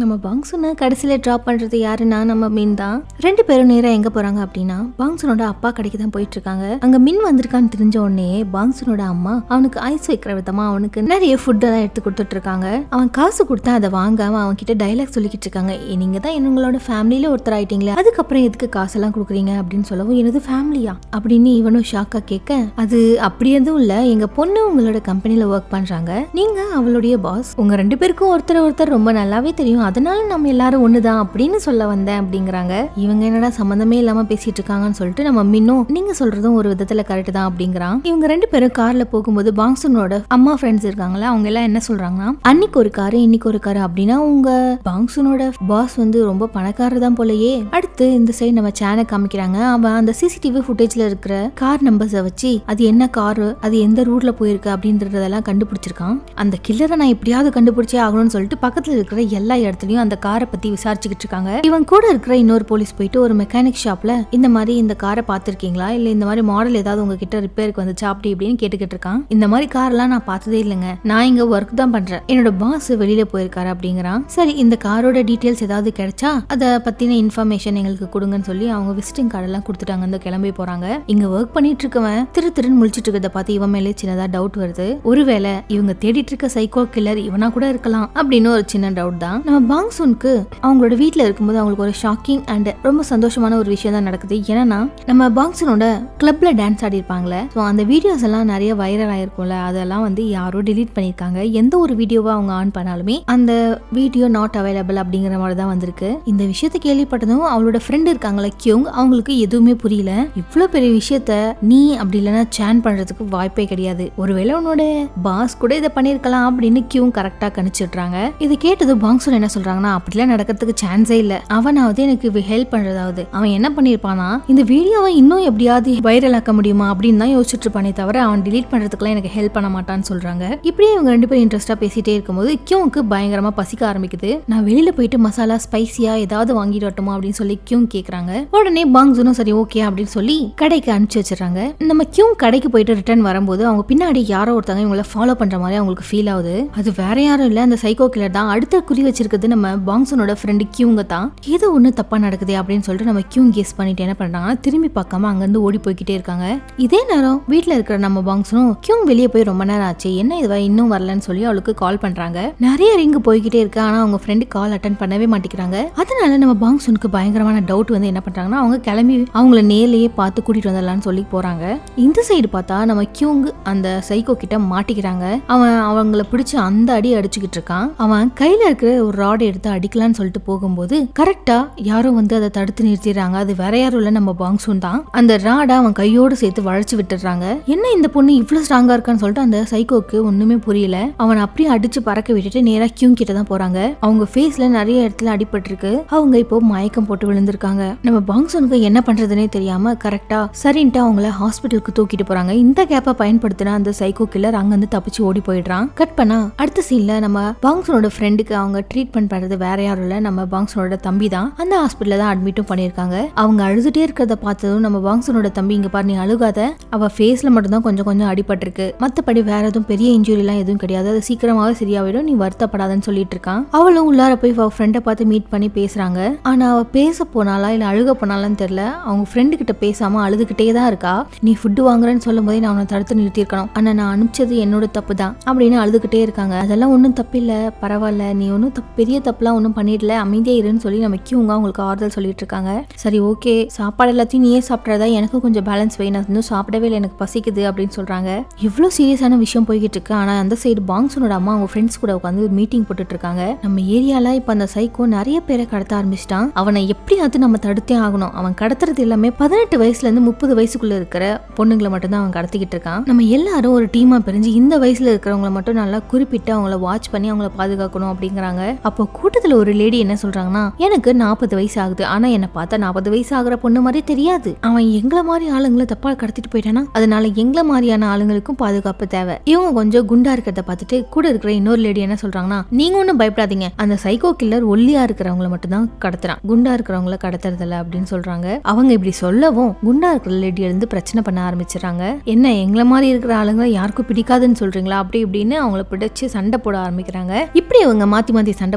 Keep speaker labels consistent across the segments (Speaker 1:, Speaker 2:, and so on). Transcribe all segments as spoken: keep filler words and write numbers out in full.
Speaker 1: நம்ம பாங்சுனை கடைசியில டிராப் பண்றது யாருன்னா நம்ம மின் தான். ரெண்டு பேரும் நேரா எங்க போறாங்க அப்படின்னா பாங்சுனோட அப்பா கடைக்கு தான் போயிட்டு இருக்காங்க. அங்க மின் வந்திருக்கான்னு தெரிஞ்ச உடனே பாங்சுனோட அம்மா அவனுக்கு ஐஸ் வைக்கிற விதமா அவனுக்கு நிறைய ஃபுட் எல்லாம் எடுத்து கொடுத்துட்டு இருக்காங்க. அவன் காசு கொடுத்தா அதை வாங்காம அவன் கிட்ட டைலாக் சொல்லிக்கிட்டு இருக்காங்க. நீங்க தான் எங்களோட ஃபேமிலியில ஒருத்தர் ஆயிட்டீங்களே, அதுக்கப்புறம் எதுக்கு காசெல்லாம் கொடுக்குறீங்க அப்படின்னு சொல்லவும் எனது ஃபேமிலியா அப்படின்னு இவனும் ஷாக்கா கேட்க, அது அப்படி எதுவும் இல்ல, எங்க பொண்ணு உங்களோட கம்பெனில ஒர்க் பண்றாங்க, நீங்க அவளுடைய பாஸ், உங்க ரெண்டு பேருக்கும் ஒருத்தர் ஒருத்தர் ரொம்ப நல்லாவே தெரியும், அதனால நம்ம எல்லாரும் ஒண்ணுதான் அப்படின்னு சொல்ல வந்தேன் அப்படிங்கிறாங்க. இவங்க என்னடா சம்பந்தமே இல்லாம பேசிட்டு இருக்காங்கன்னு சொல்லிட்டு நம்ம மின்னும் நீங்க சொல்றதும் ஒரு விதத்துல கரெக்ட் தான் அப்படிங்கிறான். இவங்க ரெண்டு பேரும் கார்ல போகும்போது பாங்சுனோட அம்மா ஃப்ரெண்ட்ஸ் இருக்காங்களா, அவங்க எல்லாம் என்ன சொல்றாங்கன்னா, அன்னைக்கு ஒரு காரு இன்னைக்கு ஒரு காரு அப்படின்னா உங்க பாங்சுனோட பாஸ் வந்து ரொம்ப பணக்காரர் தான் போலயே. அடுத்து இந்த சைடு நம்ம சேனல் காமிக்கிறாங்க. அவன் அந்த சிசிடிவி ஃபுட்டேஜ்ல இருக்கிற கார் நம்பர்ஸை வச்சு அது என்ன காரு, அது எந்த ரூட்ல போயிருக்கு அப்படின்றதெல்லாம் கண்டுபிடிச்சிருக்கான். அந்த கில்லரை நான் எப்படியாவது கண்டுபிடிச்சே ஆகணும்னு சொல்லிட்டு பக்கத்துல இருக்கிற எல்லா இடத்துலயும் அந்த காரை பத்தி விசாரிச்சுக்கிட்டு இருக்காங்க. இவன் கூட இருக்கிற இன்னொரு போலீஸ் போயிட்டு ஒரு மெக்கானிக் ஷாப்ல இந்த மாதிரி இந்த காரை பாத்திருக்கீங்களா, இல்ல இந்த மாதிரி மாடல் ஏதாவது உங்ககிட்ட ரிப்பேருக்கு வந்துச்சா அப்படி இப்படின்னு கேட்டுக்கிட்டு இருக்கான். இந்த மாதிரி கார் எல்லாம் நான் பார்த்ததே இல்லைங்க, நான் இங்க ஒர்க் தான் பண்றேன், என்னோட பாஸ் வெளியில போயிருக்காரு அப்படிங்கிறான். சரி, இந்த காரோட டீடைல்ஸ் ஏதாவது கிடைச்சா அதை பத்தின இன்ஃபர்மேஷன் எங்களுக்கு கொடுங்கன்னு சொல்லி அவங்க விசிட்டிங் கார்டு எல்லாம் கொடுத்துட்டாங்க. அந்த கிளம்பி போறாங்க. இங்க ஒர்க் பண்ணிட்டு இருக்கவன் திரு திருன்னு முழிச்சிட்டு இருக்கிறத பார்த்து இவன் மேலே சின்னதா டவுட் வருது. ஒருவேளை இவங்க தேடிட்டு இருக்க சைக்கோ கில்லர் இவனா கூட இருக்கலாம் அப்படின்னு ஒரு சின்ன டவுட் தான். நம்ம பாங்சுனுக்கு அவங்களோட வீட்டுல இருக்கும்போது அவங்களுக்கு ஒரு ஷாக்கிங் அண்ட் ரொம்ப சந்தோஷமான ஒரு விஷயம் தான் நடக்குது. ஏன்னா நம்ம பாங்சுனோட கிளப்ல டான்ஸ் ஆடி இருப்பாங்களே, அந்த வீடியோஸ் எல்லாம் நிறைய வைரல் ஆயிருக்கும்ல, அதெல்லாம் வந்து யாரோ டிலீட் பண்ணிருக்காங்க. எந்த ஒரு வீடியோவா அவங்க ஆன் பண்ணாலுமே அந்த வீடியோ நாட் அவைலபிள் அப்படிங்கிற மாதிரி தான் வந்திருக்கு. இந்த விஷயத்த கேள்விப்பட்டதும் அவளோட ஃப்ரெண்ட் இருக்காங்களே கியோங், அவங்களுக்கு எதுவுமே புரியல. இவ்வளவு பெரிய விஷயத்த நீ அப்படி இல்லைன்னா சேன் பண்றதுக்கு வாய்ப்பே கிடையாது, ஒருவேளை உன்னோட பாஸ் கூட இதை பண்ணிருக்கலாம் அப்படின்னு கியோங் கரெக்டா கணிச்சிடுறாங்க. இதை கேட்டது பாங்சுன் என்ன சொல்றாங்கன்னா, அப்படிலாம் நடக்கிறதுக்கு சான்ஸே இல்ல, அவனாவது எனக்கு ஹெல்ப் பண்றதாவது, அவன் என்ன பண்ணிருப்பானா இந்த வீடியோவை இன்னும் எப்படியாவது வைரல் ஆக்க முடியுமா அப்படின்னு தான் யோசிச்சுட்டு இருப்பானே தவிர அவன் டிலீட் பண்றதுக்குலாம் எனக்கு ஹெல்ப் பண்ண மாட்டான்னு சொல்றாங்க. இப்படியே இவங்க ரெண்டு பேரும் இன்ட்ரெஸ்டா பேசிட்டே இருக்கும்போது கியோங்க்கு பயங்கரமா பசிக்க ஆரம்பிக்குது. நான் வெளியில போயிட்டு மசாலா ஸ்பைசியா ஏதாவது வாங்கிட்டு வரட்டுமா அப்படின்னு சொல்லி கியோங் கேக்குறாங்க. உடனே பாங்சுனும் சரி ஓகே அப்படின்னு சொல்லி கடைக்கு அனுப்பிச்சு வச்சிடறாங்க. நம்ம கியோங் கடைக்கு போயிட்டு ரிட்டர்ன் வரும்போது அவங்க பின்னாடி யாரோ ஒருத்தவங்க இவங்களை ஃபாலோ பண்ற மாதிரி அவங்களுக்கு ஃபீல் ஆகுது. அது வேற யாரும் இல்ல, அந்த சைக்கோ கில்லர் தான். அடுத்த குறி வச்சிருக்கிறது நம்ம பாங்சுனோட ஃப்ரெண்ட் கியூங்க தான். ஏதோ ஒண்ணு தப்பா நடக்குது அப்படின்னு சொல்லிட்டு நம்ம கியூங் கெஸ் பண்ணிட்டு என்ன பண்றாங்கன்னா திரும்பி பார்க்காம அங்கிருந்து ஓடி போய்கிட்டே இருக்காங்க. இதே நேரம் வீட்டுல இருக்கிற நம்ம பாங்சுனும் கியூங் வெளியே போய் ரொம்ப நேரம் ஆச்சு, என்ன இதுவா இன்னும் வரலன்னு சொல்லி அவளுக்கு கால் பண்றாங்க. நிறைய ரிங் போய்கிட்டே இருக்கு, ஆனா அவங்க ஃப்ரெண்டு கால் அட்டன் பண்ணவே மாட்டேங்கிறாங்க. அதனால நம்ம பாங்சுனுக்கு பயங்கரமான டவுட் வந்து என்ன பண்றாங்கன்னா அவங்க கிளம்பி அவங்கள நேர்லயே பார்த்து கூட்டிட்டு வந்துடலாம்னு சொல்லி போறாங்க. இந்த சைடு பார்த்தா நம்ம கியூங் அந்த சைக்கோ கிட்ட மாட்டிக்கிறாங்க. அவன் அவங்கள பிடிச்சு அந்த அடி அடிச்சுக்கிட்டு இருக்கான். அவன் கையில இருக்கிற ஒரு ராட் எடுத்து அடிக்கலான்னு சொல்லிட்டு போகும்போது கரெக்டா யாரோ வந்து அதை தடுத்து நிறுத்திடுறாங்க. அது வேற யாரும் இல்ல, நம்ம பாங்சுன் தான். அந்த ராடை அவன் கையோடு சேர்த்து வளைச்சு விட்டுறாங்க. என்ன இந்த பொண்ணு இவ்வளவு ஸ்ட்ராங்கா இருக்கான்னு சொல்லிட்டு அந்த சைக்கோக்கு ஒண்ணுமே புரியல. அவன் அப்படியே அடிச்சு பறக்க விட்டுட்டு நேரா கியூங் கிட்ட தான் போறாங்க. அவங்க ஃபேஸ்ல நிறைய இடத்துல அடிபட்டு இருக்கு. அவங்க இப்போ மயக்கம் போட்டு விழுந்திருக்காங்க. நம்ம பாங்சுனுக்கு என்ன பண்றதுன்னே தெரியாம கரெக்டா சரின்ட்டு அவங்கள ஹாஸ்பிட்டலுக்கு தூக்கிட்டு போறாங்க. இந்த கேப்பை பயன்படுத்தின அந்த சைக்கோ கில்லர் அங்க இருந்து தப்பிச்சு ஓடி போயிடுறான். கட் பண்ணா அடுத்த சீன்ல நம்ம பாங்சுனோட ஃப்ரெண்டுக்கு அவங்க ட்ரீட்மெண்ட் பண்றது வேற யாரும் இல்ல, நம்ம பாங்சுனோட தம்பி தான். அந்த ஹாஸ்பிட்டல்ல தான் அட்மிட்டும் பண்ணிருக்காங்க. அவங்க அழுதுட்டே இருக்கிறத பார்த்ததும் நம்ம பாங்சுனோட தம்பி இங்க பாரு நீ அழுகாத, அவ ஃபேஸ்ல மட்டும் தான் கொஞ்சம் கொஞ்சம் அடிபட்டு இருக்கு, மத்தபடி வேற எதுவும் பெரிய இன்ஜுரி எல்லாம் எதுவும் கிடையாது, அது சீக்கிரமாவே சரியாவிடும், நீ வருத்தப்படாதன்னு சொல்லிட்டு இருக்கான். அவளும் உள்ளார போய் அவ ஃப்ரெண்டை பார்த்து மீட் பண்ணி பேசுறாங்க. ஆனா அவ பேச போனாலா இல்ல அழுக போனாலான்னு தெரியல. அவங்க ஃப்ரெண்டு கிட்ட பேசாம அழுதுகிட்டே தான் இருக்கா. நீ ஃபுட்டு வாங்குறேன்னு சொல்லும் போதே நான் அவனை தடுத்து நிறுத்தி இருக்கணும், ஆனா நான் அனுப்பிச்சது என்னோட தப்பு தான் அப்படின்னு அழுதுகிட்டே இருக்காங்க. அதெல்லாம் ஒன்னும் தப்பு இல்ல, பரவாயில்ல, நீ ஒன்னும் பெரிய தப்புலாம் ஒன்னும் பண்ணிடல, அமைதியா இருன்னு சொல்லி நம்ம கியூங்க அவங்களுக்கு ஆறுதல் சொல்லிட்டு இருக்காங்க. சரி ஓகே, சாப்பாடு எல்லாத்தையும் நீயே சாப்பிட்றதா, எனக்கு கொஞ்சம் பேலன்ஸ் வை, நான் இன்னும் சாப்பிடவே இல்லை, எனக்கு பசிக்குது அப்படின்னு சொல்றாங்க. இவ்வளோ சீரியஸான விஷயம் போய்கிட்டு இருக்கு. ஆனா அந்த சைடு பாங்சுனோட அம்மா அவங்க ஃப்ரெண்ட்ஸ் கூட உட்காந்து மீட்டிங் போட்டுட்டு இருக்காங்க. நம்ம ஏரியால இப்ப அந்த சைக்கோ நிறைய பேரை கடத்த ஆரம்பிச்சிட்டான், அவனை எப்படியாவது நம்ம தடுத்தே ஆகணும். அவன் கடத்துறது எல்லாமே பதினெட்டு வயசுல இருந்து முப்பது வயசுக்குள்ள இருக்கிற பொண்ணுங்களை மட்டும் தான் அவன் கடத்திக்கிட்டு இருக்கான். நம்ம எல்லாரும் ஒரு டீமா பிரிஞ்சு இந்த வயசுல இருக்கிறவங்களை மட்டும் நல்லா குறிப்பிட்டு அவங்கள வாட்ச் பண்ணி அவங்கள பாதுகாக்கணும் அப்படிங்கிறாங்க. அப்போ கூட்டத்துல ஒரு லேடி என்ன சொல்றாங்கன்னா, எனக்கு நாற்பது வயசு ஆகுது, ஆனா என்ன பார்த்தா நாற்பது வயசு ஆகுற பொண்ணு மாதிரி தெரியாது, அவன் எங்களை மாதிரி ஆளுங்களை தப்பா கடத்திட்டு போயிட்டானா, அதனால எங்களை மாதிரியான ஆளுங்களுக்கும் பாதுகாப்பு தேவை. இவங்க கொஞ்சம் குண்டா இருக்கிறத பார்த்துட்டு கூட இருக்கிற இன்னொரு லேடி என்ன சொல்றாங்கன்னா, நீங்க ஒன்னும் பயப்படாதீங்க, அந்த சைக்கோ கில்லர் ஒல்லியா இருக்கிறவங்கள மட்டும் தான் கடத்துறான், குண்டா இருக்கிறவங்கள கடத்துறது இல்ல அப்படின்னு சொல்றாங்க. அவங்க இப்படி சொல்லவும் குண்டா இருக்கிற லேடி இருந்து பிரச்சனை பண்ண ஆரம்பிச்சிடறாங்க. என்ன எங்களை மாதிரி இருக்கிற ஆளுங்க யாருக்கும் பிடிக்காதுன்னு சொல்றீங்களா அப்படி இப்படின்னு அவங்கள பிடிச்சு சண்டை போட ஆரம்பிக்கிறாங்க. இப்படி அவங்க மாத்தி மாத்தி சண்டை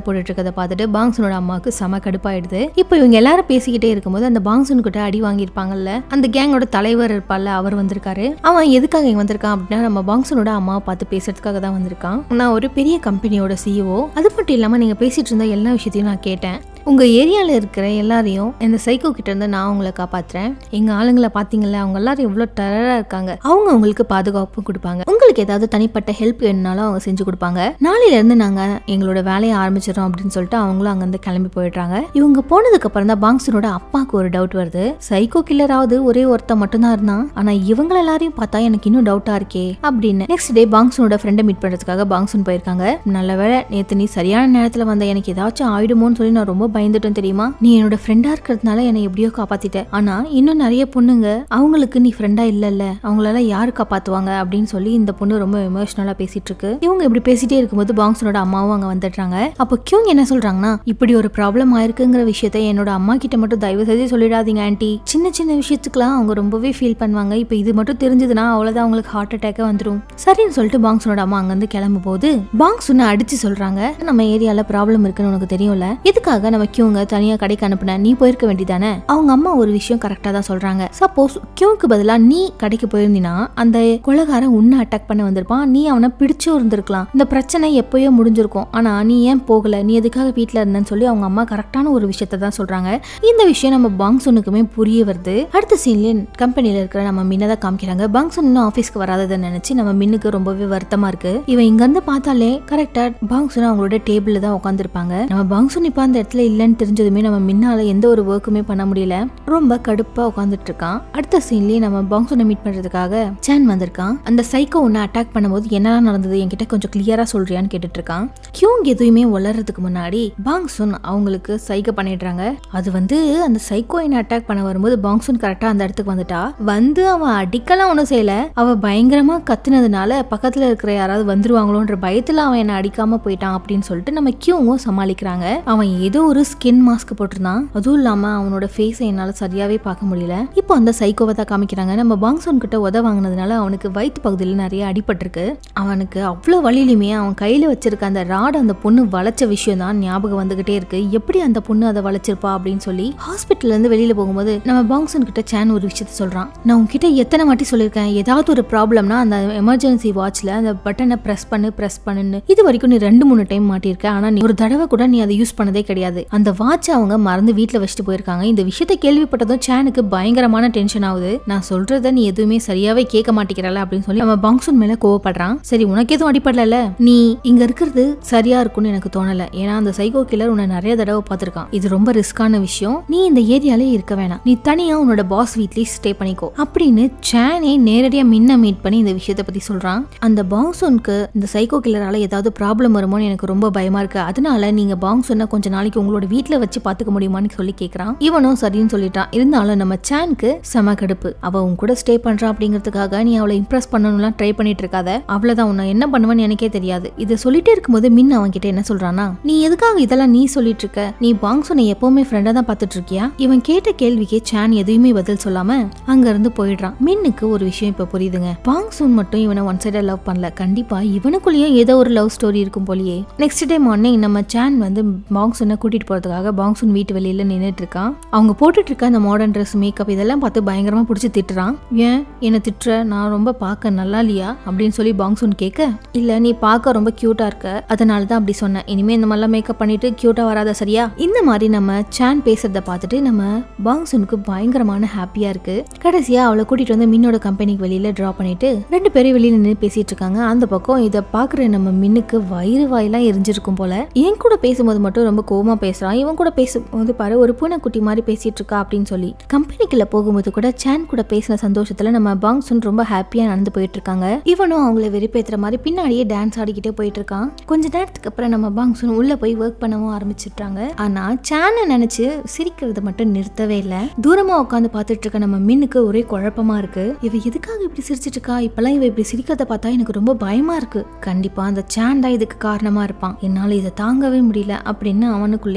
Speaker 1: போட்டுட்டு இருக்கதை பார்த்துட்டு பாங்ஸனோட அம்மாவுக்கு செம கடுப்பாயிடுது. இப்போ இவங்க எல்லாரும் பேசிக்கிட்டே இருக்கும்போது அந்த பாங்ஸன் கிட்ட அடி வாங்கியிருப்பாங்கல்ல, அந்த கேங்கோட தலைவர் இருப்பால, அவர் வந்திருக்காரு. அவன் எதுக்காக இங்க வந்திருக்கான் அப்படின்னா நம்ம பாங்ஸனோட அம்மாவை பார்த்து பேசுறதுக்காக தான் வந்திருக்கான். நான் ஒரு பெரிய கம்பெனியோட சிஇஓ. அது மட்டும் இல்லாம நீங்க பேசிட்டு இருந்த எல்லா விஷயத்தையும் நான் கேட்டேன். உங்க ஏரியால இருக்கிற எல்லாரையும் இந்த சைக்கோ கிட்ட இருந்து நான் உங்களை காப்பாத்துறேன். எங்க ஆளுங்களை பாத்தீங்கல்ல, அவங்க எல்லாரும் எவ்வளவு டெரரா இருக்காங்க. அவங்க உங்களுக்கு பாதுகாப்பு கொடுப்பாங்க. உங்களுக்கு ஏதாவது தனிப்பட்ட ஹெல்ப் வேணும்னாலும் அவங்க செஞ்சு கொடுப்பாங்க. நாளையில இருந்து நாங்க எங்களோட வேலையை ஆரம்பிச்சிடறோம் அப்படின்னு சொல்லிட்டு அவங்களும் அங்க இருந்து கிளம்பி போயிடுறாங்க. இவங்க போனதுக்கு அப்புறம் தான் பாங்ஸனோட அப்பாவுக்கு ஒரு டவுட் வருது. சைக்கோ கில்லராவது ஒரே ஒருத்த மட்டும் தான் இருந்தான், ஆனா இவங்க எல்லாரையும் பார்த்தா எனக்கு இன்னும் டவுட்டா இருக்கே அப்படின்னு. நெக்ஸ்ட் டே பாங்ஸனோட ஃப்ரெண்டை மீட் பண்றதுக்காக பாங்ஸன் போயிருக்காங்க. நல்ல வேளை நேத்து நீ சரியான நேரத்துல வந்த, எனக்கு ஏதாச்சும் ஆயிடுமோன்னு சொல்லி நான் ரொம்ப பயந்துட்டேன் தெரியுமா. நீ என்னோட ஃப்ரெண்டா இருக்கிறதுனால என்னை எப்படியோ காப்பாத்திட்ட. ஆனா இன்னும் நிறைய பொண்ணுங்க அவங்களுக்கு நீ ஃப்ரெண்டா இல்லல்ல, அவங்களால யாரு காப்பாத்துவாங்க அப்படின்னு சொல்லி இந்த பொண்ணு ரொம்ப எமோஷனலா பேசிட்டு இருக்கு. இவங்க இப்படி பேசிட்டே இருக்கும்போது பாங்ஸனோட அம்மாவும் அங்க வந்துடுறாங்க. அப்போ கியூங் என்ன சொல்றாங்கன்னா, இப்படி ஒரு ப்ராப்ளம் ஆயிருக்குங்கிற விஷயத்த என்னோட அம்மா கிட்ட மட்டும் தயவு செய்து சொல்லிடாதீங்க ஆன்ட்டி. சின்ன சின்ன விஷயத்துக்குலாம் அவங்க ரொம்பவே ஃபீல் பண்ணுவாங்க. இப்போ இது மட்டும் தெரிஞ்சதுன்னா அவ்வளவுதான் அவங்களுக்கு ஹார்ட் அட்டாக்கே வந்துடும். சரின்னு சொல்லிட்டு பாங்ஸனோட அம்மா அங்க இருந்து கிளம்பும் போது பாங்ஸுன்னு அடிச்சு சொல்றாங்க, நம்ம ஏரியால ப்ராப்ளம் இருக்குன்னு உனக்கு தெரியும்ல, இதுக்காக நம்ம கியூங்க தனியா கடைக்கு அனுப்புன, நீ போயிருக்க வேண்டியதானே. அவங்க அம்மா ஒரு விஷயம் கரெக்டா தான் சொல்றாங்க. சப்போஸ் கியூக்கு பதிலா நீ கடைக்கு போயிருந்தீனா அந்த கொலைகாரன் உன்னை அட்டாக் பண்ண வந்திருப்பான், நீ அவனை பிடிச்சு இருந்திருக்கலாம், இந்த பிரச்சனை எப்பயோ முடிஞ்சிருக்கும். ஆனா நீ ஏன் போகல, நீ எதுக்காக வீட்டுல இருந்தன்னு சொல்லி அவங்க அம்மா கரெக்டான ஒரு விஷயத்த தான் சொல்றாங்க. இந்த விஷயம் நம்ம பாங்ஸனுக்குமே புரிய வருது. அடுத்த சீன்ல கம்பெனில இருக்கிற நம்ம மின்னதான் காமிக்கிறாங்க. பாங்ஸன் இன்னும் ஆபீஸ்க்கு வராததை நினைச்சு நம்ம மின்னுக்கு ரொம்பவே வருத்தமா இருக்கு. இவன் இங்க இருந்து பார்த்தாலே கரெக்டா பாங்ஸன் அவங்களோட டேபிள்ல தான் உட்காந்துருப்பாங்க. நம்ம பாங்ஸன் இப்ப அந்த இடத்துல இல்லன்னு தெரிஞ்சதுமே நம்ம மின்னால எந்த ஒரு ஒர்க்குமே பண்ண முடியல, ரொம்ப கடுப்பா உட்காந்துட்டு இருக்கான். அடுத்த சீன்லயே நம்ம பாங்ஸனை மீட் பண்றதுக்காக சான் வந்திருக்கான். அந்த சைக்கோ உன்னை அட்டாக் பண்ணும்போது என்னெல்லாம் நடந்தது என்கிட்ட கொஞ்சம் கிளியரா சொல்றியான்னு கேட்டுட்டு இருக்கான். கியூங் எதுவுமே வளர்றதுக்கு முன்னாடி பாங்ஸன் அவங்களுக்கு சைக்கோ பண்ணிடுறாங்க. அது வந்து அந்த சைக்கோ என்ன அட்டாக் பண்ண வரும்போது பாங்ஸன் கரெக்டா அந்த இடத்துக்கு வந்துட்டா. வந்து அவன் அடிக்கலாம் ஒன்னும் செய்யல, அவ பயங்கரமா கத்துனதுனால பக்கத்துல இருக்கிற யாராவது வந்துருவாங்களோன்ற பயத்துல அவன் என்ன அடிக்காம போயிட்டான் அப்படின்னு சொல்லிட்டு நம்ம கியூவும் சமாளிக்கிறாங்க. அவன் ஏதோ ஒரு ஸ்கின் மாஸ்க் போட்டிருந்தான், அதுவும் இல்லாம அவனோட ஃபேஸை என்னால சரியாவே பார்க்க முடியல. இப்போ அந்த சைக்கோவை தான் காமிக்கிறாங்க. நம்ம பாங்ஸன் கிட்ட உத வாங்கினதுனால அவனுக்கு வயிற்று பகுதியில் நிறைய அடிபட்டிருக்கு. அவனுக்கு அவ்வளோ வழியிலுமே அவன் கையில வச்சிருக்க அந்த ராட் அந்த பொண்ணு வளைச்ச விஷயம் தான் ஞாபகம் வந்துகிட்டே இருக்கு. எப்படி அந்த பொண்ணு அதை வளைச்சிருப்பா அப்படின்னு சொல்லி ஹாஸ்பிட்டல்ல இருந்து வெளியில போகும்போது நம்ம பாங்ஸன் கிட்ட சான் ஒரு விஷயத்த சொல்றான். நான் உன்கிட்ட எத்தனை வாட்டி சொல்லியிருக்கேன், ஏதாவது ஒரு ப்ராப்ளம்னா அந்த எமர்ஜென்சி வாட்ச்ல அந்த பட்டனை பிரஸ் பண்ணு பிரஸ் பண்ணுன்னு. இது வரைக்கும் நீ ரெண்டு மூணு டைம் மாட்டிருக்க, ஆனா நீ ஒரு தடவை கூட நீ அதை யூஸ் பண்ணதே கிடையாது. அந்த வாட்ச் அவங்க மறந்து வீட்டுல வச்சுட்டு போயிருக்காங்க. இந்த விஷயத்தை கேள்விப்பட்டதும் சானுக்கு பயங்கரமான டென்ஷன் ஆகுது. நான் சொல்றத நீ எதுவுமே சரியாவே கேட்க மாட்டேங்கிறல அப்படின்னு சொல்லி நம்ம பாங்ஸன் மேல கோவப்படுறான். சரி உனக்கு எதுவும் அடிப்படல, நீ இங்க இருக்கிறது சரியா இருக்கும்னு எனக்கு தோணல. ஏன்னா அந்த சைக்கோ கில்லர் உன்னை நிறைய தடவை பார்த்திருக்கான். இது ரொம்ப ரிஸ்கான விஷயம், நீ இந்த ஏரியாலே இருக்க வேணாம், நீ தனியா உன்னோட பாஸ் வீட்லயே ஸ்டே பண்ணிக்கோ அப்படின்னு சானே நேரடியா மின்ன மீட் பண்ணி இந்த விஷயத்த பத்தி சொல்றான். அந்த பாங்ஸனுக்கு இந்த சைக்கோ கில்லரால ஏதாவது ப்ராப்ளம் வருமோன்னு எனக்கு ரொம்ப பயமா இருக்கு, அதனால நீங்க பாங்ஸனை கொஞ்ச நாளைக்கு உங்களோட வீட்டுல வச்சு பாத்துக்க முடியுமான்னு சொல்லி கேக்குறான். இவனும் சரின்னு சொல்லிட்டான். இருந்தாலும் நம்ம சானுக்கு செம கடுப்பு. அவ உன் கூட ஸ்டே பண்றான் அப்படிங்கிறதுக்காக நீ அவளை இம்ப்ரெஸ் பண்ணணும்லாம் ட்ரை பண்ணிட்டு இருக்காத, அவ்வளவுதான், உன்னை என்ன பண்ணுவேன்னு எனக்கே தெரியாது. இதை சொல்லிட்டே இருக்கும்போது மின் அவன் கிட்ட என்ன சொல்றானா, நீ எதுக்காக இதெல்லாம் நீ சொல்லிட்டு இருக்க, நீ பாங்ஸனை எப்பவுமே ஃப்ரெண்டா தான் பாத்துட்டு இருக்கியா. இவன் கேட்ட கேள்விக்கே சான் எதுவுமே பதில் சொல்லாம அங்க இருந்து போயிடுறான். மின்னுக்கு ஒரு விஷயம் இப்ப புரியுதுங்க, பாங்ஸன் மட்டும் இவனை ஒன் சைடா லவ் பண்ணல, கண்டிப்பா இவனுக்குள்ளேயும் ஏதோ ஒரு லவ் ஸ்டோரி இருக்கும் போலியே. நெக்ஸ்ட் டே மார்னிங் நம்ம சான் வந்து பாங்ஸனை கூட்டிட்டு போறதுக்காக பாங்ஸன் வீட்டு வெளியில நின்னுட்டு இருக்கான். அவங்க போட்டுட்டு இருக்க அந்த மாடர்ன் ட்ரெஸ் மேக்கப் இதெல்லாம் பார்த்து பயங்கரமா பிடிச்சி திட்டுறான். ஏன் என்ன திட்டுற, நான் ரொம்ப பார்க்க நல்லா இல்லையா அப்படின்னு சொல்லி பாங்ஸன் கேட்க, இல்ல நீ பார்க்க ரொம்ப கியூட்டா இருக்க, அதனாலதான் அப்படி சொன்னேன், இனிமே இந்த மாதிரிலாம் மேக்கப் பண்ணிட்டு கியூட்டா வராத சரியா. இந்த மாதிரி நம்ம சான் பேசுறத பார்த்துட்டு நம்ம பாங்ஸனுக்கு பயங்கரமான ஹாப்பியா இருக்கு. கடைசியா அவளை கூட்டிட்டு வந்து மின்னோட கம்பெனிக்கு வெளியில டிரா பண்ணிட்டு ரெண்டு பேரும் வெளியில நின்று பேசிட்டு இருக்காங்க. அந்த பக்கம் இதை பாக்குற நம்ம மின்னுக்கு வயிறு வாயெல்லாம் எரிஞ்சிருக்கும் போல. என் கூட பேசும்போது மட்டும் ரொம்ப கோவமா பேசுறான், இவன் கூட பேசும்போது பாரு ஒரு பூனைக்குட்டி மாதிரி பேசிட்டு இருக்கா அப்படின்னு சொல்லி. கம்பெனிக்குள்ள போகும்போது கூட சான் கூட பேசின சந்தோஷத்துல நம்ம பாங்ஸன் ரொம்ப ஹாப்பியா நடந்து போயிட்டு இருக்காங்க. இவனும் அவங்கள வெறுப்பேத்துற மாதிரி பின்னாடியே டான்ஸ் ஆடிக்கிட்டே போயிட்டு இருக்கான். கொஞ்ச நேரத்துக்கு அப்புறம் நம்ம பாங்ஸன் உள்ள போய் ஒர்க் பண்ணவும் ஆரம்பிச்சிட்டாங்க. ஆனா சானை நினைச்சு சிரிக்கிறது மட்டும் நிறுத்தவே இல்ல. தூரமா உட்காந்து பாத்துட்டு இருக்க நம்ம மின்னுக்கு ஒரே குழப்பமா இருக்கு. இவ எதுக்காக இப்படி சிரிச்சிட்டு இருக்கா, இப்பெல்லாம் இவ இப்படி சிரிக்கிறத பார்த்தா எனக்கு ரொம்ப பயமா இருக்கு, கண்டிப்பா அந்த சான் தான் இதுக்கு காரணமா இருப்பான், என்னால இதை தாங்கவே முடியல அப்படின்னு அவனுக்குள்ளே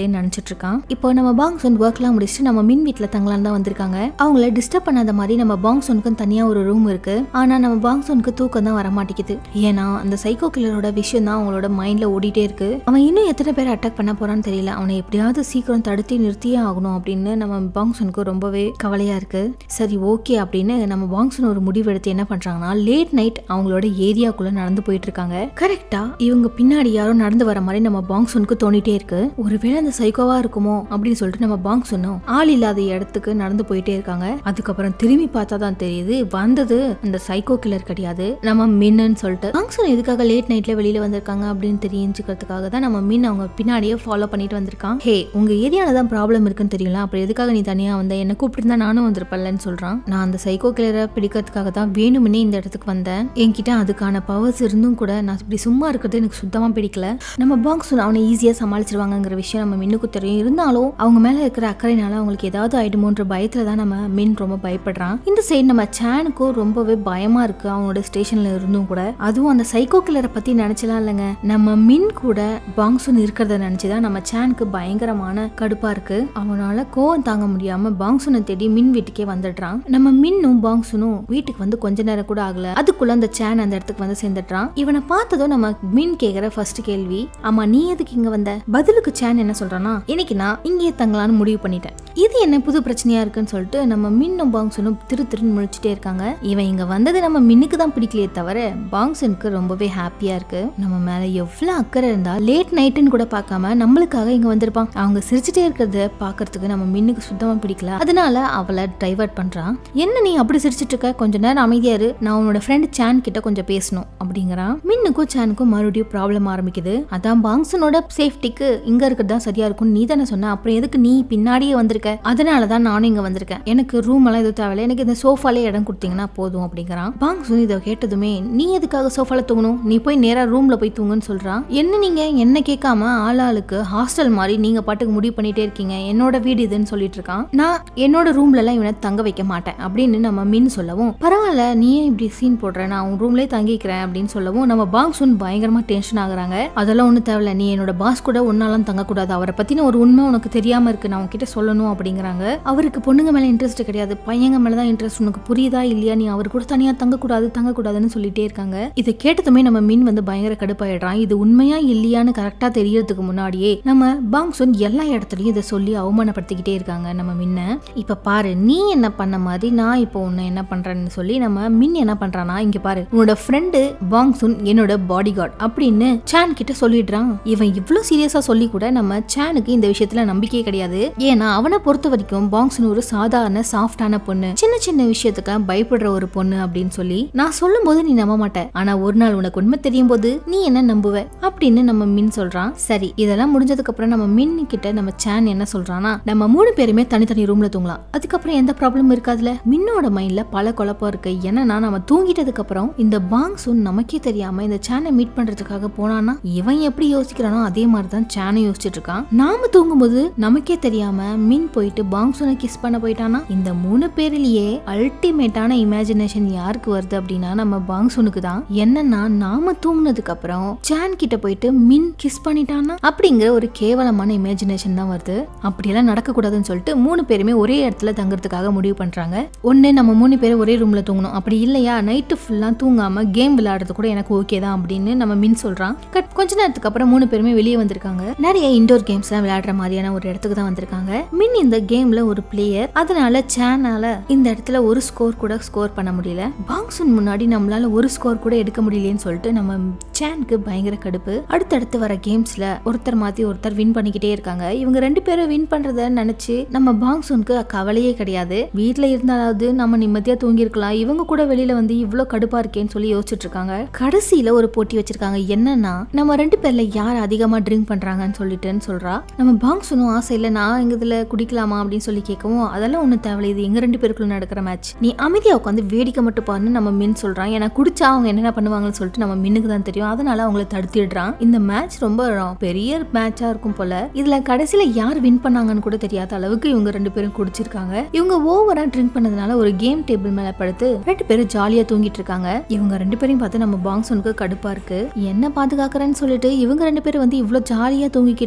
Speaker 1: அப்படின்னு நினைச்சிட்டு இருக்கான். இப்போ நம்ம பாங்சன் ஒர்க்லாம் முடிச்சுட்டு நம்ம மின் வீட்டுல தங்கலாம் தான் வந்திருக்காங்க. அவங்கள டிஸ்டர்ப் பண்ணாத மாதிரி நம்ம பாங்சனுக்கு தனியா ஒரு ரூம் இருக்கு. ஆனா நம்ம பாங்சனுக்கு தூக்கம் தான் வர மாட்டேங்குது. ஏன்னா அந்த சைக்கோ கில்லரோட விஷயம் தான் அவங்களோட மைண்ட்ல ஓடிட்டே இருக்கு. அவன் இன்னும் எத்தனை பேர் அட்டாக் பண்ண போறான்னு தெரியல. அவனை எப்படியாவது சீக்கிரம் தடுத்து நிறுத்தியே ஆகணும் அப்படின்னு நம்ம பாங்சனுக்கு ரொம்பவே கவலையா இருக்கு. சரி ஓகே அப்படின்னு நம்ம பாங்சன் ஒரு முடிவு எடுத்து என்ன பண்றாங்கன்னா லேட் நைட் அவங்களோட ஏரியாக்குள்ள நடந்து போயிட்டு இருக்காங்க. கரெக்டா இவங்க பின்னாடி யாரோ நடந்து வர மாதிரி நம்ம பாங்சனுக்கு தோணிட்டே இருக்கு. ஒருவேளை அந்த சைக்கோவா இருக்குமோ அப்படின்னு சொல்லிட்டு நம்ம பாங்சனும் ஆள் இல்லாத இடத்துக்கு நடந்து போயிட்டே இருக்காங்க. அதுக்கப்புறம் திரும்பி பார்த்தா தான் தெரியுது வந்தது அந்த சைக்கோ கில்லர் கிடையாது, நம்ம மின்னு சொல்லிட்டு. பாங்சன் எதுக்காக லேட் நைட்ல வெளியில வந்திருக்காங்க அப்படின்னு தெரிஞ்சுக்கிறதுக்காக தான் நம்ம மின் அவங்க பின்னாடியே ஃபாலோ பண்ணிட்டு வந்திருக்கான். ஹே உங்க ஏரியால தான் ப்ராப்ளம் இருக்குன்னு தெரியல, அப்புறம் எதுக்காக நீ தனியா வந்த, என்ன கூப்பிட்டு தான் நானும் வந்திருப்பேன்லன்னு சொல்றான். நான் அந்த சைக்கோ கில்லரை பிடிக்கிறதுக்காக தான் வேணும்னே இந்த இடத்துக்கு வந்தேன். என்கிட்ட அதுக்கான பவர்ஸ் இருந்தும் கூட நான் இப்படி சும்மா இருக்கிறது எனக்கு சுத்தமா பிடிக்கல. நம்ம பாங்சன் அவனை ஈஸியா சமாளிச்சிருவாங்கிற விஷயம் நம்ம மின்னுக்கு தெரியும். இருந்தாலும் அவங்க மேல இருக்கிற அக்கறைனால அவங்களுக்கு ஏதாவது ஆயிடுமோன்ற பயத்துல தான் நம்ம மின் ரொம்ப பயப்படுறான். இந்த சைடு நம்ம சானுக்கும் ரொம்பவே பயமா இருக்கு அவனோட ஸ்டேஷன்ல இருந்தும் கூட. அதுவும் அந்த சைக்கோ கில்லரை பத்தி நினைச்சலாம் இல்லைங்க, நம்ம மின் கூட பாங்சன் இருக்கிறத நினைச்சுதான் நம்ம சானுக்கு பயங்கரமான கடுப்பா இருக்கு. அவனால கோவம் தாங்க முடியாம பாங்சனை தேடி மின் வீட்டுக்கே வந்துடுறான். நம்ம மின்னும் பாங்சனும் வீட்டுக்கு வந்து கொஞ்ச நேரம் கூட ஆகல, அதுக்குள்ள அந்த சான் அந்த இடத்துக்கு வந்து சேர்ந்துடுறான். இவனை பார்த்ததும் நம்ம மின் கேக்குற ஃபர்ஸ்ட் கேள்வி, ஆமா நீ எதுக்கு இங்க வந்த? பதிலுக்கு சான் என்ன சொல்றானா, இன்னைக்கு நான் இங்கே தங்கலான்னு முடிவு பண்ணிட்டேன். இது என்ன புது பிரச்சனையா இருக்குன்னு சொல்லிட்டு நம்ம மின்னும் பாங்சனும் திரு திருன்னு முழிச்சுட்டே இருக்காங்க. இவன் இங்க வந்தது நம்ம மின்னுக்கு தான் பிடிக்கலையே தவிர பாங்சனுக்கு ரொம்பவே ஹாப்பியா இருக்கு. நம்ம மேல எவ்வளவு அக்கறை இருந்தா லேட் நைட்டுன்னு கூட பார்க்காம நம்மளுக்காக இங்க வந்திருப்பான். அவங்க சிரிச்சுட்டே இருக்கிறத பாக்குறதுக்கு நம்ம மின்னுக்கு சுத்தமா பிடிக்கல. அதனால அவளை டைவர்ட் பண்றான். என்ன நீ அப்படி சிரிச்சிட்டு இருக்க, கொஞ்ச நேரம் அமைதியா இரு, நான் உன்னோட ஃப்ரெண்ட் சான் கிட்ட கொஞ்சம் பேசணும் அப்படிங்கிறான். மின்னுக்கும் சானுக்கும் மறுபடியும் ப்ராப்ளம் ஆரம்பிக்குது. அதான் பாங்சனோட சேஃப்டிக்கு இங்க இருக்கிறதா சரியா இருக்கும் நீ தானே சொன்ன, அப்புறம் எதுக்கு நீ பின்னாடியே வந்திருக்க? அதனாலதான் நானும் இங்க வந்திருக்கேன். எனக்கு ரூம் எல்லாம் எதுவும் தேவையில்லை, எனக்கு இந்த சோஃபாலே இடம் கொடுத்தீங்கன்னா போதும் அப்படிங்கிறான். பாங்சன் இதை கேட்டதுமே நீ எதுக்காக சோஃபால தூங்கணும், நீ போய் நேரா ரூம்ல போய் தூங்குன்னு சொல்றான். என்ன நீங்க என்ன கேட்காம ஆளாளுக்கு ஹாஸ்டல் மாதிரி நீங்க பாட்டுக்கு முடிவு பண்ணிட்டே இருக்கீங்க, என்னோட வீடு இதுன்னு சொல்லிட்டு இருக்கான். நான் என்னோட ரூம்ல எல்லாம் இவனை தங்க வைக்க மாட்டேன் அப்படின்னு நம்ம மின் சொல்லவும், பரவாயில்ல நீ ஏன் இப்படி சீன் போடுற, நான் உன் ரூம்லயே தங்கிக்கிறேன் அப்படின்னு சொல்லவும் நம்ம பாங்சன் பயங்கரமா டென்ஷன் ஆகுறாங்க. அதெல்லாம் ஒண்ணு தேவையில்ல, நீ என்னோட பாஸ் கூட ஒன்னாலும் தங்க கூடாது, அவரை பத்தின ஒரு உண்மை உனக்கு தெரியாம இருக்கு, நான் உன்கிட்ட சொல்லணும் அப்படிங்கிறாங்க. அவருக்கு பொண்ணுங்க மேல இன்ட்ரெஸ்ட் கிடையாது, பையங்க மேலதான் இன்ட்ரெஸ்ட், உனக்கு புரியுதா இல்லையா, நீ அவர் கூட தனியா தங்க கூடாது தங்க கூடாதுன்னு சொல்லிட்டே இருக்காங்க. இதை கேட்டதுமே நம்ம மின் வந்து பயங்கர கடுப்பாயிடுறான். இது உண்மையா இல்லையான்னு கரெக்டா தெரியறதுக்கு முன்னாடியே நம்ம பாங்சன் எல்லா இடத்துலயும் இதை சொல்லி அவமானப்படுத்திக்கிட்டே இருக்காங்க நம்ம மின்ன. இப்ப பாரு நீ என்ன பண்ண மாதிரி நான் இப்போ உன்னை என்ன பண்றேன்னு சொல்லி நம்ம மின் என்ன பண்றானா, இங்க பாரு உன்னோட ஃப்ரெண்டு பாங்சுன் என்னோட பாடி கார்டு அப்படின்னு சான் கிட்ட சொல்லிடுறான். இவன் இவ்வளவு சீரியஸா சொல்லி கூட நம்ம சானுக்கு இந்த விஷயத்துல நம்பிக்கையே கிடையாது. ஏன்னா அவனை பொறுத்த வரைக்கும் பாங்சுன் ஒரு சாதாரண சாஃப்டான பொண்ணு, சின்ன சின்ன விஷயத்துக்கு பயப்படுற ஒரு பொண்ணு அப்படின்னு சொல்லி நான் சொல்லும் போது நீ நம்ப மாட்ட, ஆனா ஒரு நாள் உனக்கு உண்மை தெரியும் போது நீ என்ன நம்புவ அப்படின்னு நம்ம மின் சொல்றான். சரி இதெல்லாம் முடிஞ்சதுக்கு அப்புறம் நம்ம மின் கிட்ட நம்ம சான் என்ன சொல்றானா, நம்ம மூணு பேருமே தனித்தனி ரூம்ல தூங்கலாம், அதுக்கப்புறம் எந்த ப்ராப்ளமும் இருக்காதுல. மின்னோட மைண்ட்ல பல குழப்பம் இருக்கு. என்னன்னா நம்ம தூங்கிட்டதுக்கு அப்புறம் இந்த பாங்சுன் நமக்கே தெரியாம இந்த சானை மீட் பண்றதுக்காக போனானா இவன் எப்படி யோசிக்கிறானோ அதே மாதிரிதான் சானை யோசிச்சுட்டு இருக்கான். நாம தூங்கும்போது நமக்கே தெரியாம மின் போயிட்டு பாங்சுனை கிஸ் பண்ண போயிட்டானா இந்த மூணு பேரிலேயே அல்டிமேட்டான இமேஜினேஷன் யாருக்கு வருது அப்படின்னா நம்ம பாங்சுனுக்கு தான். என்னன்னா நாம தூங்குனதுக்கு அப்புறம் சான் கிட்ட போயிட்டு மின் கிஸ் பண்ணிட்டானா அப்படிங்கிற ஒரு கேவலமான இமேஜினேஷன் தான் வருது. அப்படியெல்லாம் நடக்க கூடாதுன்னு சொல்லிட்டு மூணு பேருமே ஒரே இடத்துல தங்கறதுக்காக முடிவு பண்றாங்க. ஒன்னு நம்ம மூணு பேரும் ஒரே ரூம்ல தூங்கணும், அப்படி இல்லையா நைட்டு ஃபுல்லா தூங்காம கேம் விளையாடுறது கூட எனக்கு ஓகே தான் அப்படின்னு நம்ம மின் சொல்றான். கட் கொஞ்ச நேரத்துக்கு அப்புறம் மூணு பேருமே வெளியே வந்திருக்காங்க. நிறைய இண்டோர் கேம்ஸ் எல்லாம் விளையாடுற மாதிரியான ஒரு இடத்துக்கு தான் வந்திருக்காங்க. மின் இந்த கேம்ல ஒரு பிளேயர், அதனால சானால இந்த இடத்துல ஒரு ஸ்கோர் கூட ஸ்கோர் பண்ண முடியல. பாங்சுன் முன்னாடி நம்மளால ஒரு ஸ்கோர் கூட எடுக்க முடியலன்னு சொல்லிட்டு நம்ம சானுக்கு பயங்கர கடுப்பு. அடுத்தடுத்து வர கேம்ஸ்ல ஒருத்தர் மாத்தி ஒருத்தர் வின் பண்ணிக்கிட்டே இருக்காங்க. இவங்க ரெண்டு பேரும் வின் பண்றத நினைச்சு நம்ம பாங்சுனுக்கு கவலையே கிடையாது. வீட்டுல இருந்தாலாவது நம்ம நிம்மதியா தூங்கி இருக்கலாம், இவங்க கூட வெளியில வந்து இவ்வளவு கடுப்பா இருக்கேன்னு சொல்லி யோசிச்சுட்டு இருக்காங்க. கடைசியில ஒரு போட்டி வச்சிருக்காங்க. என்னன்னா நம்ம ரெண்டு பேர்ல யார் அதிகமா ட்ரிங்க் பண்றாங்கன்னு சொல்லிட்டுன்னு சொல்றா. நம்ம பாங்சுனும் ஆசை இல்ல நான் எங்க இதுல குடிக்கலாமா அப்படின்னு சொல்லி கேட்கவும் அதெல்லாம் ஒண்ணு தேவையில்லை, இது எங்க ரெண்டு பேருக்குள்ள நடக்கிற மேட்ச், நீ அமைதியா உட்காந்து வேடிக்கை மட்டும் பாருன்னு நம்ம மின் சொல்றான். ஏன்னா குடிச்சா அவங்க என்ன பண்ணுவாங்கன்னு சொல்லிட்டு நம்ம மின்னுக்கு தான் தெரியும், அதனால அவங்கள தடுத்திடுறான். இந்த மேட்ச் ரொம்ப பெரிய மேட்சா இருக்கும் போல. இதுல கடைசியில யார் வின் பண்ணாங்கன்னு கூட தெரியாத அளவுக்கு இவங்க ரெண்டு பேரும் குடிச்சிருக்காங்க. இவங்க ஓவரா ட்ரிங்க் பண்ணதுனால ஒரு கேம் டேபிள் மேல படுத்து ரெண்டு பேரும் ஜாலியா தூங்கிட்டு இருக்காங்க. இவங்க ரெண்டு பேரையும் பார்த்து நம்ம பாங்சுனுக்கு கடுப்பா இருக்கு. என்ன பாதுகாக்கிறேன்னு சொல்லிட்டு இவங்க ரெண்டு பேரும் வந்து இவ்வளவு ஜாலியா தூங்கிக்கிட்டு இருக்காங்க.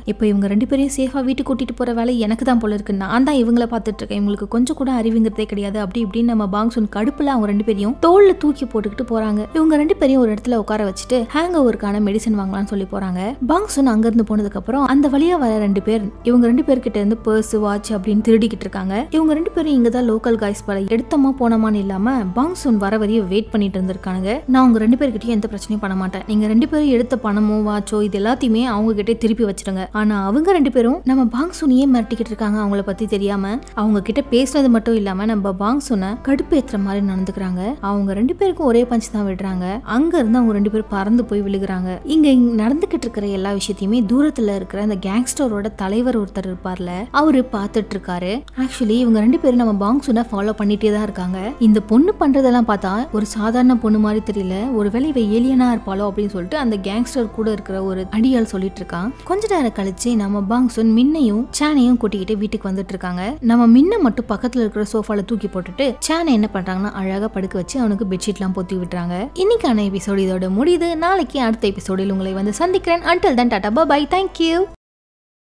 Speaker 1: இப்போ இவங்க ரெண்டு பேரையும் சேஃபா வீட்டுக்கு கூட்டிட்டு போற வேலை எனக்கு தான் போல இருக்கு, நான் தான் இவங்கள பாத்துட்டு இருக்கேன், இவங்களுக்கு கொஞ்சம் கூட அறிவுங்கிறதே கிடையாது அப்படி இப்படின்னு நம்ம பாங்சுன் கடுப்புல அவங்க ரெண்டு பேரையும் தோல்ல தூக்கி போட்டுக்கிட்டு போறாங்க. இவங்க ரெண்டு பேரையும் ஒரு இடத்துல உட்கார வச்சுட்டு ஹேங் ஓவருக்கான மெடிசன் வாங்கலாம்னு சொல்லி போறாங்க. பாங்சுன் அங்க இருந்து போனதுக்கு அப்புறம் அந்த வழியா வர ரெண்டு பேர் இவங்க ரெண்டு பேர்கிட்ட இருந்து பர்ஸ் வாட்ச் அப்படின்னு திருடிக்கிட்டு இருக்காங்க. இவங்க ரெண்டு பேரும் இங்கதான் லோக்கல் காய்ஸ் பல எடுத்தமா போனமான்னு இல்லாம பாங்சுன் வர வரையும் வெயிட் பண்ணிட்டு இருந்திருக்காங்க. நான் உங்க ரெண்டு பேர்கிட்டயும் எந்த பிரச்சனையும் பண்ண மாட்டேன், நீங்க ரெண்டு பேரும் எடுத்த பணமோ வாட்சோ இது எல்லாத்தையுமே அவங்க கிட்ட திருப்பி வச்சிருங்க. ஆனா அவங்க ரெண்டு பேரும் நம்ம பாங்சுனியே மிரட்டிக்கிட்டு இருக்காங்க அவங்கள பத்தி தெரியாம. அவங்க கிட்ட பேசினது மட்டும் இல்லாம நம்ம பாங்சுனை கடுப்பேத்துற மாதிரி நடந்துக்கிறாங்க. அவங்க ரெண்டு பேருக்கும் ஒரே பஞ்ச் தான் விடுறாங்க. அங்க இருந்து அவங்க ரெண்டு பேரும் பறந்து போய் விழுகிறாங்க. இங்க நடந்துகிட்டு இருக்கிற எல்லா விஷயத்தையுமே தூரத்துல இருக்கிற அந்த கேங்ஸ்டரோட தலைவர் ஒருத்தர் இருப்பார்ல அவரு பாத்துட்டு இருக்காரு. ஆக்சுவலி இவங்க ரெண்டு பேரும் நம்ம பாங்சுனை ஃபாலோ பண்ணிட்டே தான் இருக்காங்க. இந்த பொண்ணு பண்றதெல்லாம் பார்த்தா ஒரு சாதாரண பொண்ணு மாதிரி தெரியல, ஒருவேளை இவ ஏலியனா இருப்பாளோ அப்படின்னு சொல்லிட்டு அந்த கேங்ஸ்டர் கூட இருக்கிற ஒரு அடியால் சொல்லிட்டு இருக்கான். கொஞ்ச நேரம் கழிச்சு நம்ம பாங்சுன் மின்னையும் சானையும் கூட்டிக்கிட்டு வீட்டுக்கு வந்துட்டு இருக்காங்க. நம்ம மின்ன மட்டும் பக்கத்துல இருக்கிற சோஃபால தூக்கி போட்டுட்டு சானை என்ன பண்றாங்கன்னா அழகா படுக்க வச்சு அவனுக்கு பெட்ஷீட் எல்லாம் போத்தி விட்டுறாங்க. இன்னைக்கான எபிசோடு இதோட முடியுது. நாளைக்கு அடுத்த எபிசோடில் உங்களை வந்து சந்திக்கிறேன். Until then, tata, bye bye, thank you.